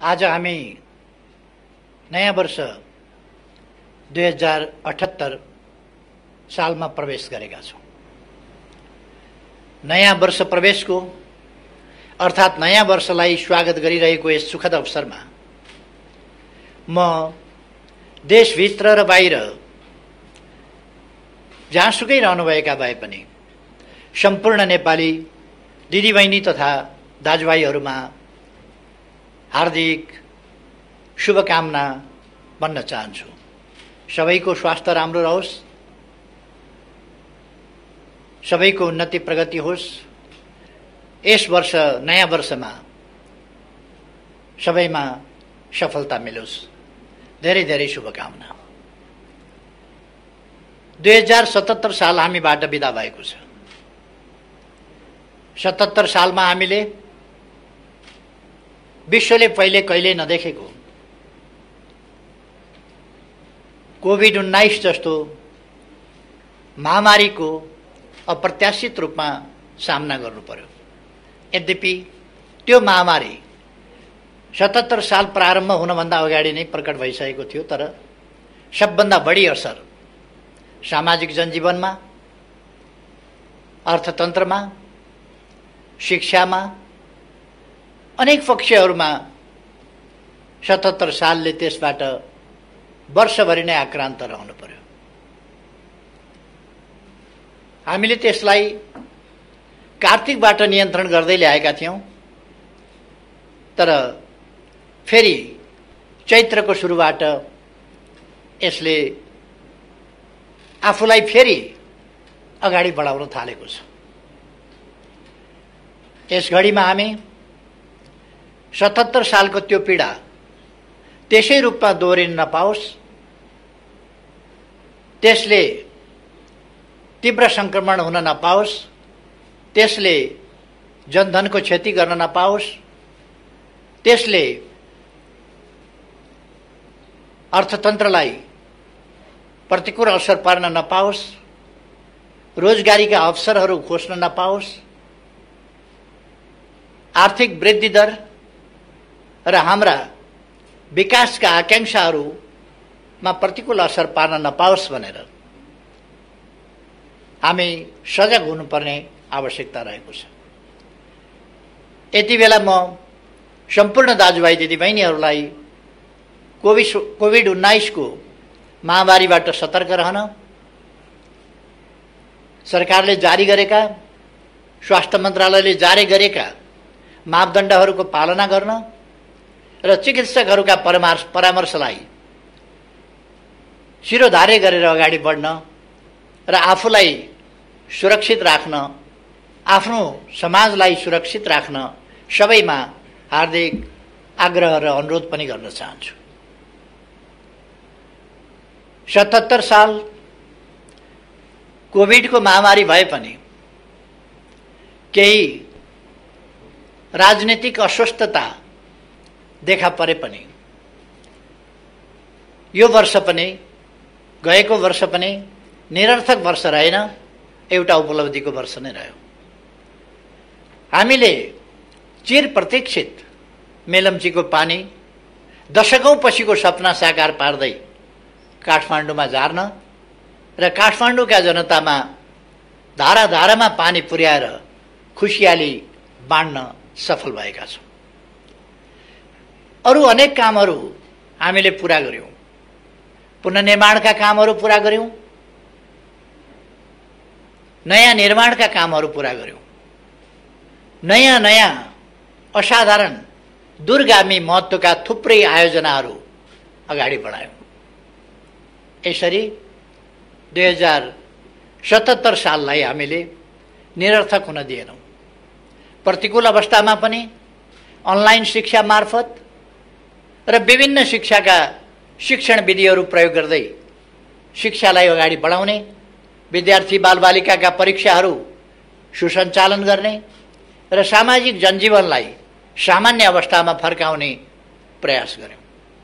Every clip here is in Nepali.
आज हामी नयाँ वर्ष 2078 सालमा प्रवेश गरेका छौं। नयाँ वर्ष प्रवेशको अर्थात् नयाँ वर्षलाई स्वागत गरिरहेको यस सुखद अवसरमा म देशभित्र र बाहिर जहाँसुकै रहनुभएका भए पनि सम्पूर्ण नेपाली दिदीबहिनी तथा दाजुभाइहरूमा हार्दिक शुभकामना भन्न चाहन्छु। सबैको स्वास्थ्य राम्रो रहोस्, सबैको उन्नति प्रगति होस्। यस वर्ष नयाँ वर्षमा सबैमा सफलता मिलोस्। धेरै धेरै शुभकामना। 2077 साल हामीबाट बिदा भएको छ। 77 सालमा हामीले विश्वले पहिले कहिले नदेखेको कोभिड-19 जस्तो महामारीको अप्रत्याशित रूपमा सामना गर्नु पर्यो। यद्यपि त्यो महामारी 77 साल प्रारम्भ हुनभन्दा अगाडि नै प्रकट भइसकेको थियो, तर सबभन्दा बढी असर सामाजिक जनजीवनमा, अर्थतन्त्रमा, शिक्षामा, अनेक पक्षहरूमा 77 सालले त्यसबाट वर्षभरि नै आक्रान्त रहनु पर्यो। हामीले त्यसलाई कार्तिकबाट नियन्त्रण गर्दै ल्याएका थियौं, तर फेरि चैत्रको सुरुबाट यसले आफूलाई फेरि अगाडि बढाउन थालेको छ। यस घडीमा हामी 77 सालको त्यो पीडा त्यसै रूपमा दोहोरिन नपाओस्, त्यसले तीव्र संक्रमण हुन नपाओस्, त्यसले जनधनको क्षति गर्न नपाओस्, त्यसले अर्थतन्त्रलाई प्रतिकूल असर पार्न नपाओस्, रोजगारीका अवसरहरू खोज्न नपाओस्, आर्थिक वृद्धि दर र हाम्रा विकासका आकांक्षाहरूमा प्रतिकूल असर पार्न नपाओस् भनेर हामी सजग हुनुपर्ने आवश्यकता रहेको छ। यति बेला म सम्पूर्ण दाजुभाइ दिदीबहिनीहरूलाई कोभिड-19 को महामारीबाट सतर्क रहन, सरकारले जारी गरेका, स्वास्थ्य मन्त्रालयले जारी गरेका मापदण्डहरूको पालना गर्न र चिकित्सकहरूका परामर्शलाई शिरोधार्य गरेर अगाडि बढ्न र आफूलाई सुरक्षित राख्न, आफ्नो समाजलाई सुरक्षित राख्न सबैमा हार्दिक आग्रह र अनुरोध पनि गर्न चाहन्छु। 77 साल कोभिडको महामारी भए पनि केही राजनीतिक अस्वस्थता देखा परे पनि यो वर्ष पनि, गएको वर्ष पनि निरर्थक वर्ष रहेन, एउटा उपलब्धिको वर्ष नै रह्यो। हामीले चिर प्रतीक्षित मेलम्चीको पानी दशकौं पछिको सपना साकार पार्दै काठमाडौँमा झार्न र काठमाडौँका जनतामा धारा धारामा पानी पुर्याएर खुशियाली बाँड्न सफल भएका छौं। अरू अनेक कामहरू हामीले पूरा गर्यौं। पुनर्निर्माणका कामहरू पूरा गर्यौं, नयाँ निर्माणका कामहरू पूरा गर्यौं, नयाँ नयाँ असाधारण दूरगामी महत्त्वका थुप्रै आयोजनाहरू अगाडि बढायौं। यसरी 2077 साललाई हामीले निरर्थक हुन दिएनौं। प्रतिकूल अवस्थामा पनि अनलाइन शिक्षा मार्फत र विभिन्न शिक्षाका शिक्षण विधिहरू प्रयोग गर्दै शिक्षालाई अगाडि बढाउने, विद्यार्थी बालबालिकाका परीक्षाहरू सुसञ्चालन गर्ने र सामाजिक जनजीवनलाई सामान्य अवस्थामा फर्काउने प्रयास गर्यौं।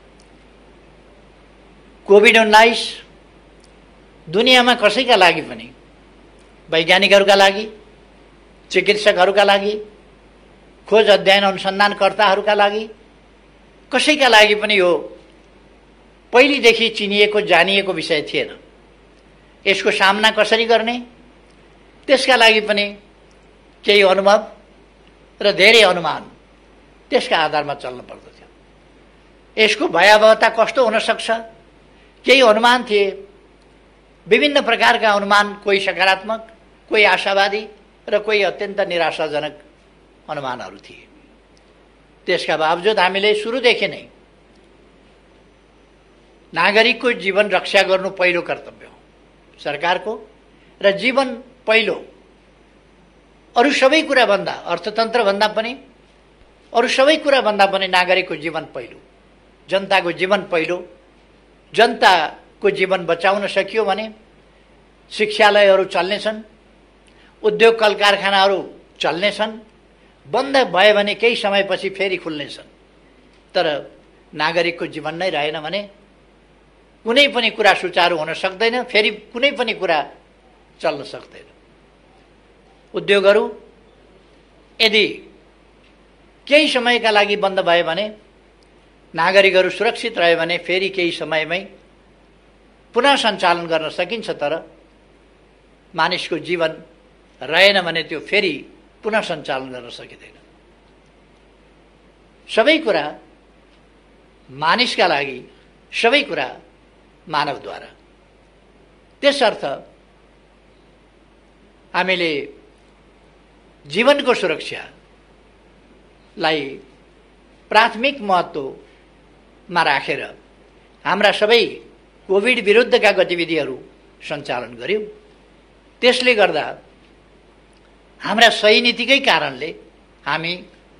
कोभिड-19 दुनियाँमा कसैका लागि पनि, वैज्ञानिकहरूका लागि, चिकित्सकहरूका लागि, खोज अध्ययन अनुसन्धानकर्ताहरूका लागि कसैका लागि पनि यो पहिलेदेखि चिनिएको जानिएको विषय थिएन। यसको सामना कसरी गर्ने त्यसका लागि पनि केही अनुभव र धेरै अनुमान त्यसका आधारमा चल्नु पर्दथ्यो। यसको भयावहता कस्तो हुन सक्छ केही अनुमान थिए, विभिन्न प्रकारका अनुमान, कोही सकारात्मक, कोही आशावादी र कोही अत्यन्त निराशाजनक अनुमानहरू थिए। त्यसका बावजुद हामीले सुरुदेखि नै नागरिकको जीवन रक्षा गर्नु पहिलो कर्तव्य हो सरकारको, र जीवन पहिलो, अरू सबै कुरा भन्दा, अर्थतन्त्र भन्दा पनि, अरू सबै कुरा भन्दा पनि नागरिकको जीवन पहिलो, जनताको जीवन पहिलो। जनताको जीवन बचाउन सकियो भने शिक्षालयहरू चल्नेछन्, उद्योग कल कारखानाहरू चल्नेछन्, बन्द भयो भने केही समयपछि फेरि खुल्नेछन्। तर नागरिकको जीवन नै रहेन भने कुनै पनि कुरा सुचारू हुन सक्दैन, फेरि कुनै पनि कुरा चल्न सक्दैन। उद्योगहरू यदि केही समयका लागि बन्द भयो भने, नागरिकहरू सुरक्षित रह्यो भने फेरि केही समयमै पुनः सञ्चालन गर्न सकिन्छ। तर मानिसको जीवन रहेन भने त्यो फेरि पुनः सञ्चालन गर्न सकिँदैन। सबै कुरा मानिसका लागि, सबै कुरा मानवद्वारा। त्यसर्थ हामीले जीवनको सुरक्षालाई प्राथमिक महत्त्वमा राखेर हाम्रा सबै कोभिड विरुद्धका गतिविधिहरू सञ्चालन गर्यौँ। त्यसले गर्दा हाम्रा सही नीतिकै कारणले हामी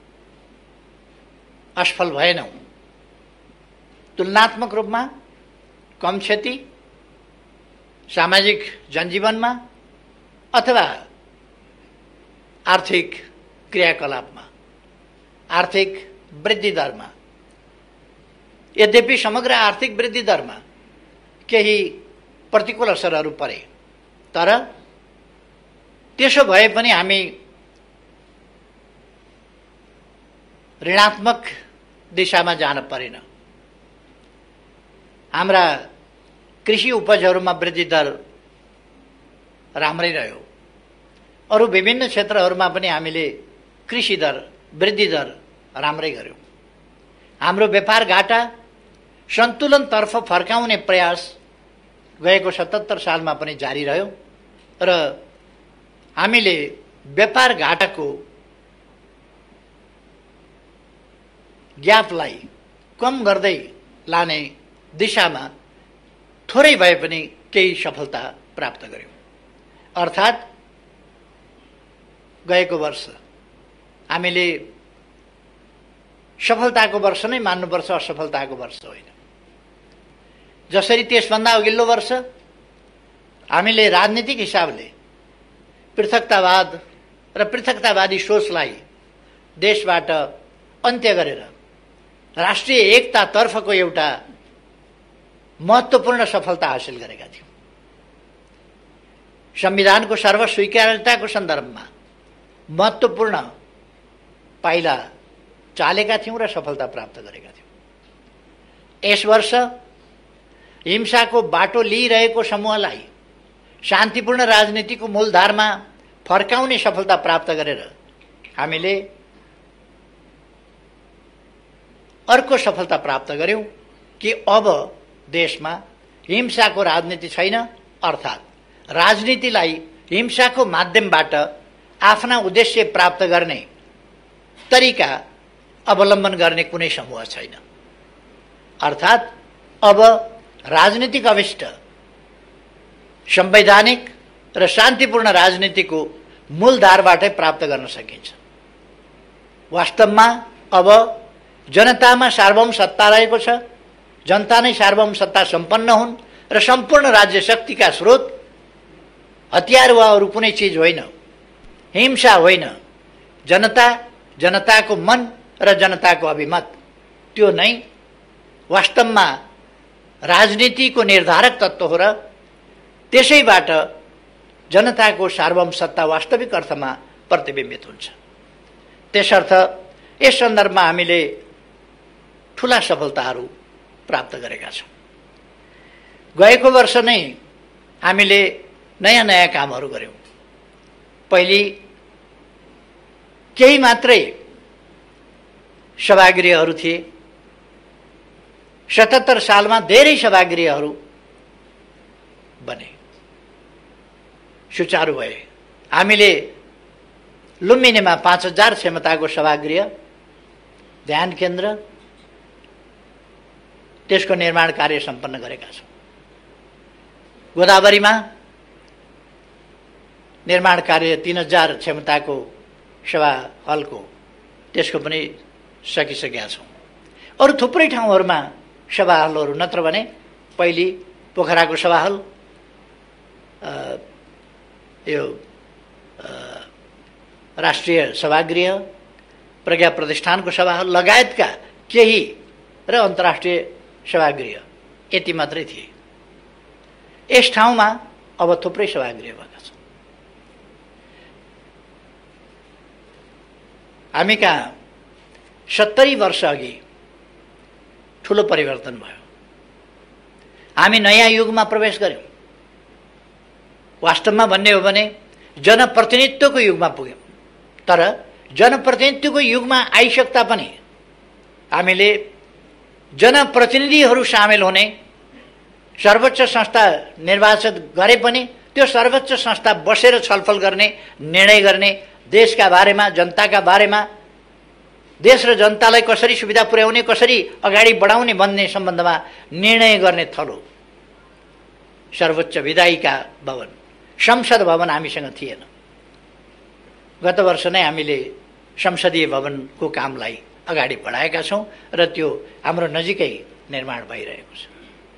असफल भएनौँ। तुलनात्मक रूपमा कम क्षति सामाजिक जनजीवनमा अथवा आर्थिक क्रियाकलापमा, आर्थिक वृद्धि दरमा। यद्यपि समग्र आर्थिक वृद्धि दरमा केही प्रतिकूल असरहरू परे, तर त्यसो भए पनि हामी ऋणात्मक दिशामा जान परेन। हाम्रा कृषि उपजहरूमा वृद्धि दर राम्रै रह्यो। अरू विभिन्न क्षेत्रहरूमा पनि हामीले कृषि दर, वृद्धि दर राम्रै गर्यौँ। हाम्रो व्यापार घाटा सन्तुलनतर्फ फर्काउने प्रयास गएको 77 सालमा पनि जारी रह्यो र हामीले व्यापार घाटाको ग्यापलाई कम गर्दै लाने दिशामा थोरै भए पनि केही सफलता प्राप्त गर्यौँ। अर्थात् गएको वर्ष हामीले सफलताको वर्ष नै मान्नुपर्छ, असफलताको वर्ष होइन। जसरी त्यसभन्दा अघिल्लो वर्ष हामीले राजनीतिक हिसाबले पृथकतावाद र पृथकतावादी सोचलाई देशबाट अन्त्य गरेर राष्ट्रिय एकतातर्फको एउटा महत्त्वपूर्ण सफलता हासिल गरेका थियौँ। संविधानको सर्वस्वीकार्यताको सन्दर्भमा महत्त्वपूर्ण पाइला चालेका थियौँ र सफलता प्राप्त गरेका थियौँ। यस वर्ष हिंसाको बाटो लिइरहेको समूहलाई शान्तिपूर्ण राजनीतिको मूलधारमा फर्काउने सफलता प्राप्त गरेर हामीले अर्को सफलता प्राप्त गर्यौँ कि अब देशमा हिंसाको राजनीति छैन, अर्थात् राजनीतिलाई हिंसाको माध्यमबाट आफ्ना उद्देश्य प्राप्त गर्ने तरिका अवलम्बन गर्ने कुनै समूह छैन। अर्थात् अब राजनीतिक अभिष्ट संवैधानिक र शान्तिपूर्ण राजनीतिको मूलधारबाटै प्राप्त गर्न सकिन्छ। वास्तवमा अब जनतामा सार्वभौम सत्ता रहेको छ। जनता नै सार्वभौम सत्ता सम्पन्न हुन् र सम्पूर्ण राज्य शक्तिका स्रोत हतियार वा अरू कुनै चिज होइन, हिंसा होइन, जनता, जनताको मन र जनताको अभिमत, त्यो नै वास्तवमा राजनीतिको निर्धारक तत्त्व हो र त्यसैबाट जनताको सार्वभौम सत्ता वास्तविक अर्थमा प्रतिबिम्बित हुन्छ। त्यसर्थ यस सन्दर्भमा हामीले ठुला सफलताहरू प्राप्त गरेका छौँ। गएको वर्ष नै हामीले नयाँ नयाँ कामहरू गर्यौँ। पहिले केही मात्रै सभागृहहरू थिए, 77 सालमा धेरै सभागृहहरू बने, सुचारू भए। हामीले लुम्बिनीमा 5000 क्षमताको सभागृह, ध्यान केन्द्र, त्यसको निर्माण कार्य सम्पन्न गरेका छौँ। गोदावरीमा निर्माण कार्य 3000 क्षमताको सभा हलको, त्यसको पनि सकिसकेका छौँ। अरू थुप्रै ठाउँहरूमा सभा हलहरू, नत्र भने पहिले पोखराको सभा हल, यो राष्ट्रिय सभागृह, प्रज्ञा प्रतिष्ठानको सभा हल लगायतका केही र अन्तर्राष्ट्रिय सभागृह यति मात्रै थिए। यस ठाउँमा अब थुप्रै सभागृह भएका छन्। हामी कहाँ 70 वर्ष अघि ठुलो परिवर्तन भयो। हामी नयाँ युगमा प्रवेश गर्यौँ। वास्तवमा भन्ने हो भने जनप्रतिनिधित्वको युगमा पुग्यौँ। तर जनप्रतिनिधित्वको युगमा आइसक्दा पनि हामीले जनप्रतिनिधिहरू सामेल हुने, सर्वोच्च संस्था निर्वाचित गरे पनि त्यो सर्वोच्च संस्था बसेर छलफल गर्ने, निर्णय गर्ने, देशका बारेमा, जनताका बारेमा, देश र जनतालाई कसरी सुविधा पुर्याउने, कसरी अगाडि बढाउने भन्ने सम्बन्धमा निर्णय गर्ने थलो सर्वोच्च विधायिका भवन, संसद भवन हामीसँग थिएन। गत वर्ष नै हामीले संसदीय भवनको कामलाई अगाडि बढाएका छौँ र त्यो हाम्रो नजिकै निर्माण भइरहेको छ।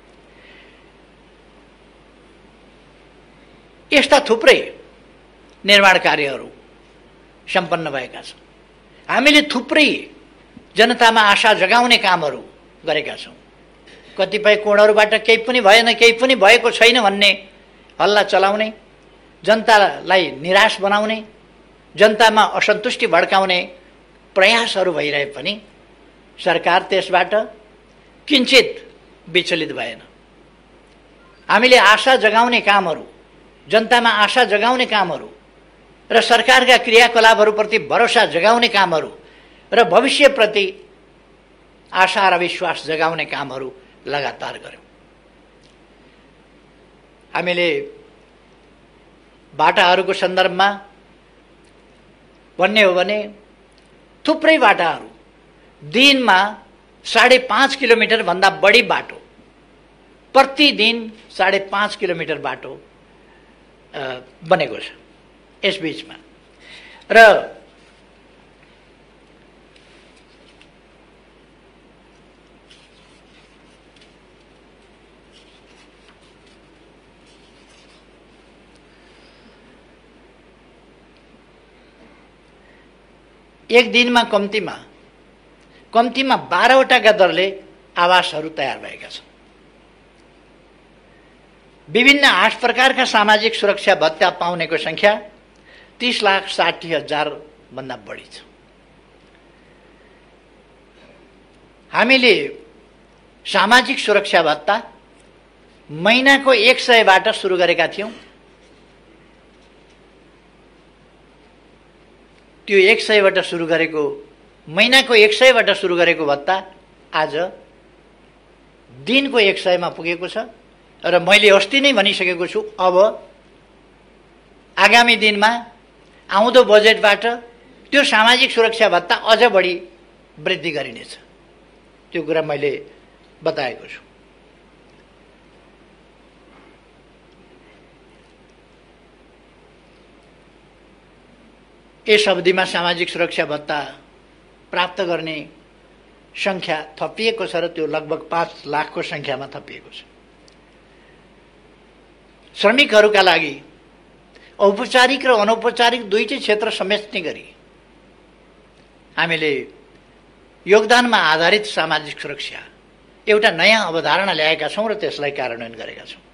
यस्ता थुप्रै निर्माण कार्यहरू सम्पन्न भएका छन्। हामीले थुप्रै जनतामा आशा जगाउने कामहरू गरेका छौँ। कतिपय कोणहरूबाट केही पनि भएन, केही पनि भएको छैन भन्ने हल्ला चलाउने, जनतालाई निराश बनाउने, जनतामा असन्तुष्टि भड्काउने प्रयासहरू भइरहे पनि सरकार त्यसबाट किञ्चित विचलित भएन। हामीले आशा जगाउने कामहरू, जनतामा आशा जगाउने कामहरू र सरकारका क्रियाकलापहरूप्रति भरोसा जगाउने कामहरू र भविष्यप्रति आशा र विश्वास जगाउने कामहरू लगातार गर्यौँ। हामीले बाटाहरूको सन्दर्भमा भन्ने हो भने थुप्रै बाटाहरू, दिनमा 5.5 किलोमिटर भन्दा बढी बाटो, प्रतिदिन 5.5 किलोमिटर बाटो बनेको छ यस बीचमा। र एक दिनमा कम्तीमा 12वटाका दरले आवासहरू तयार भएका छन्। विभिन्न 8 प्रकारका सामाजिक सुरक्षा भत्ता पाउनेको संख्या 30,60,000 भन्दा बढी छ। हामीले सामाजिक सुरक्षा भत्ता महिनाको 100बाट सुरु गरेका थियौँ। त्यो 100बाट सुरु गरेको, महिनाको 100बाट सुरु गरेको भत्ता आज दिनको 100मा पुगेको छ। र मैले अस्ति नै भनिसकेको छु, अब आगामी दिनमा आउँदो बजेटबाट त्यो सामाजिक सुरक्षा भत्ता अझ बढी वृद्धि गरिनेछ। त्यो कुरा मैले बताएको छु। यस अवधिमा सामाजिक सुरक्षा भत्ता प्राप्त गर्ने संख्या थपिएको छ र त्यो लगभग 5 लाखको संख्यामा थपिएको छ। श्रमिकहरूका लागि औपचारिक र अनौपचारिक दुईटै क्षेत्र समेट्ने गरी हामीले योगदानमा आधारित सामाजिक सुरक्षा एउटा नयाँ अवधारणा ल्याएका छौँ र त्यसलाई कार्यान्वयन गरेका छौँ।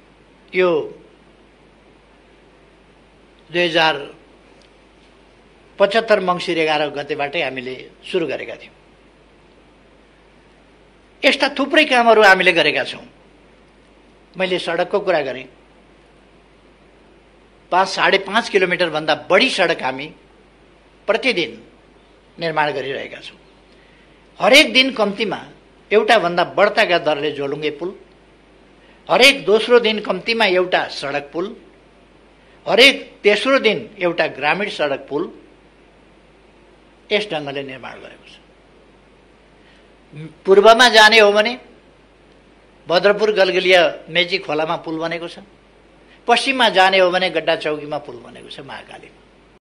यो 75 मङ्सिर 11 गतेबाटै हामीले सुरु गरेका थियौँ। यस्ता थुप्रै कामहरू हामीले गरेका छौँ। मैले सडकको कुरा गरेँ। 5-5.5 किलोमिटरभन्दा बढी सडक हामी प्रतिदिन निर्माण गरिरहेका छौँ। हरेक दिन कम्तीमा एउटा भन्दा बढ्ताका दरले झोलुङ्गे पुल, हरेक दोस्रो दिन कम्तीमा एउटा सडक पुल, हरेक तेस्रो दिन एउटा ग्रामीण सडक पुल यस ढङ्गले निर्माण गरेको छ। पूर्वमा जाने हो भने भद्रपुर गलगलिया मेची खोलामा पुल बनेको छ। पश्चिममा जाने हो भने गड्डा चौकीमा पुल बनेको छ महाकालीमा।